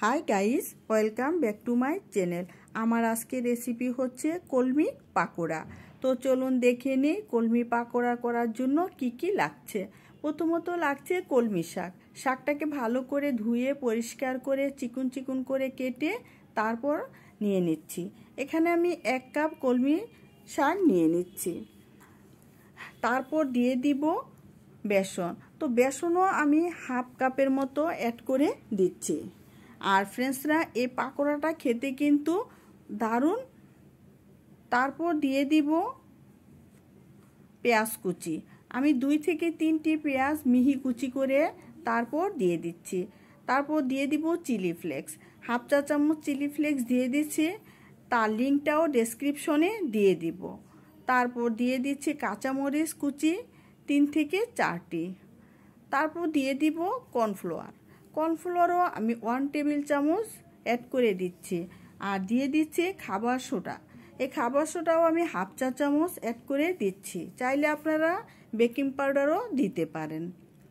High guys welcome back to my channel. आमार आजके recipe होच्छे कलमी पाकोड़ा। तो चलुन देखे निई कलमी पाकोड़ा करार जोन्नो की की लागछे। प्रथमत लागछे कलमी शाक। शाकटाके भालो करे धुए परिष्कार करे चिकन चिकन करे केटे तारपर निये निচ্ছি। एखाने आमी 1 কাপ कलमी शाक निये निচ্ছি। तारपर दिए दिब बेसन। तो बेसनও आमी हाफ কাপের মতো অ্যাড করে দিচ্ছি। আর ফ্রেন্ডসরা এই পাকোড়াটা খেতে কিন্তু দারুণ। তারপর দিয়ে দিব পেঁয়াজ কুচি। আমি 2 থেকে 3টি পেঁয়াজ মিহি কুচি করে তারপর দিয়ে দিচ্ছি। তারপর দিয়ে দিব চিলি ফ্লেক্স, হাফ চা চামচ চিলি ফ্লেক্স দিয়ে দিচ্ছি। তার লিংকটাও ডেসক্রিপশনে দিয়ে দিব। তারপর দিয়ে দিচ্ছি কাঁচামরিচ কুচি 3 থেকে 4টি। তারপর দিয়ে দিব কর্নফ্লাওয়ার। কর্নফ্লাওয়ারও আমি 1 টেবিল চামচ অ্যাড করে দিচ্ছি। আর দিয়ে দিচ্ছি খাবার সোডা। এই খাবার সোডাও আমি হাফ চা চামচ অ্যাড করে দিচ্ছি। চাইলে আপনারা বেকিং পাউডারও দিতে পারেন।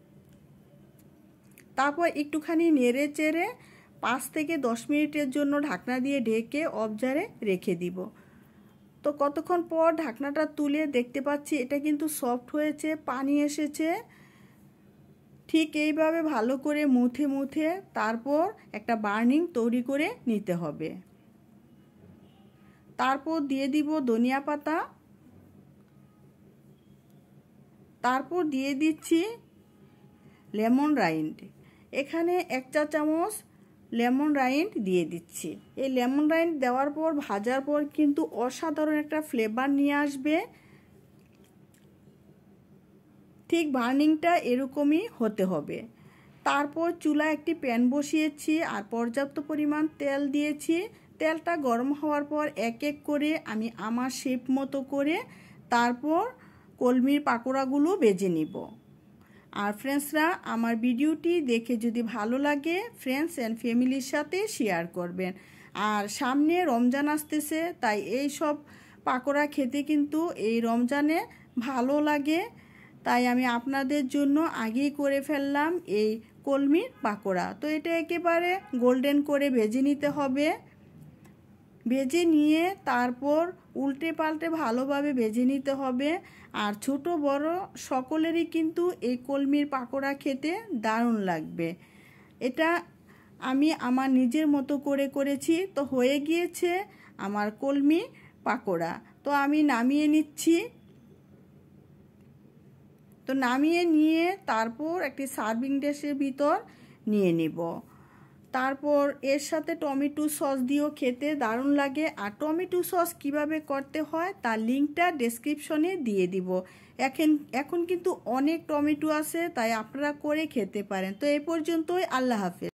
তারপর একটুখানি নেড়ে চেড়ে 5 থেকে 10 মিনিটের জন্য ঢাকনা দিয়ে ঢেকে অবজারে রেখে দিব। তো কতক্ষণ পর ঢাকনাটা তুলে দেখতে পাচ্ছি এটা কিন্তু সফট হয়েছে, পানি এসেছে। ঠিক এইভাবে ভালো করে মুথে মুথে তারপর একটা বার্নিং তৈরি করে নিতে হবে। তারপর দিয়ে দিব ধনিয়া পাতা। তারপর দিয়ে দিচ্ছি লেমন রাইন্ড। এখানে 1 চা চামচ লেমন রাইন্ড দিয়ে দিচ্ছি। এই লেমন রাইন্ড দেওয়ার পর ভাজার পর কিন্তু অসাধারণ একটা ফ্লেভার নিয়ে আসবে। ঠিক বার্নিংটা এরকমই হতে হবে। তারপর চুলায় একটি প্যান বসিয়েছি আর পর্যাপ্ত পরিমাণ তেল দিয়েছি। তেলটা গরম হওয়ার পর এক এক করে আমি আমার শেপ মতো করে তারপর কলমির পাকোড়াগুলো ভেজে নিব। আর ফ্রেন্ডসরা আমার ভিডিওটি দেখে যদি ভালো লাগে ফ্রেন্ডস অ্যান্ড ফ্যামিলির সাথে শেয়ার করবেন। আর সামনে রমজান আসতেছে, তাই এই সব পাকোড়া খেতে কিন্তু এই রমজানে ভালো লাগে। তাই আমি আপনাদের জন্য আগেই করে ফেললাম এই কলমির পাকোড়া। তো এটা একেবারে গোল্ডেন করে ভেজে নিতে হবে। ভেজে নিয়ে তারপর উল্টে পাল্টে ভালোভাবে ভেজে নিতে হবে। আর ছোট বড় সকলেরই কিন্তু এই কলমির পাকোড়া খেতে দারুণ লাগবে। এটা আমি আমার নিজের মতো করে করেছি। তো হয়ে গিয়েছে আমার কলমি পাকোড়া। তো আমি নামিয়ে নিচ্ছি। তো নামিয়ে নিয়ে তারপর একটি সার্ভিং ডিশের ভিতর নিয়ে নিব। তারপর এর সাথে টমেটো সস দিয়েও খেতে দারুণ লাগে। আর টমেটো সস কিভাবে করতে হয় তার লিংকটা ডেসক্রিপশনে দিয়ে দিব। এখন কিন্তু অনেক টমেটো আছে, তাই আপনারা করে খেতে পারেন। তো এই পর্যন্তই, আল্লাহ হাফেজ।